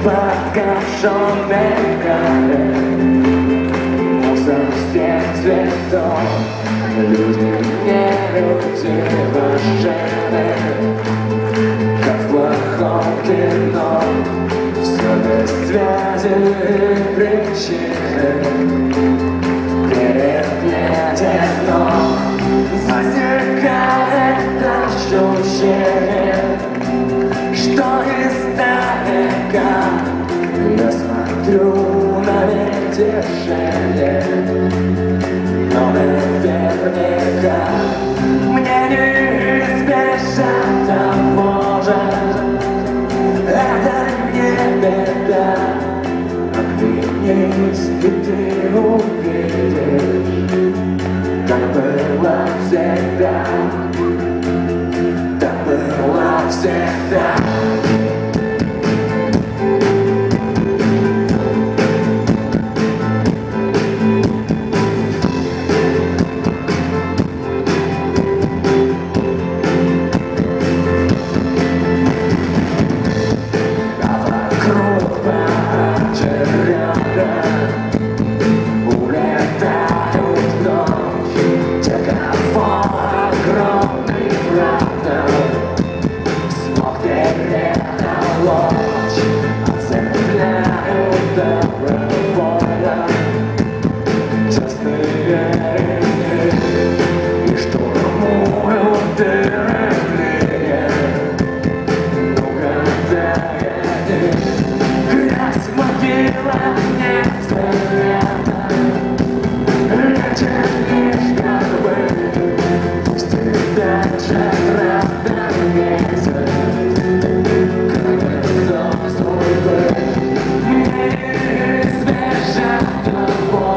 подкошенной горы, мусор всех цветов, люди не люди машины, как в плохом кино, все без связи и причины переплетено. Возникает ощущение, что издалека я смотрю на вершине, но наверняка мне не избежать того же. Это не беда, оглянись, и ты увидишь, как было всегда, так было всегда. For